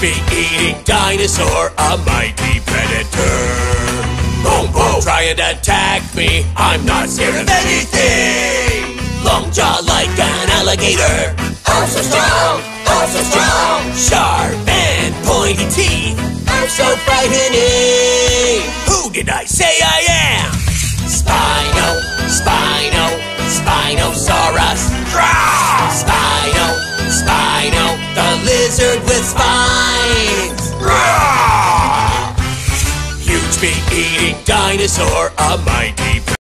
meat-eating dinosaur, a mighty predator. Boom, boom, trying to attack me, I'm not scared of anything. Long jaw like an alligator, oh so strong, oh so strong. Sharp and pointy teeth, oh so frightening. Who did I say I am? Spinosaurus. Spino, the lizard with spines. Huge meat-eating dinosaur, a mighty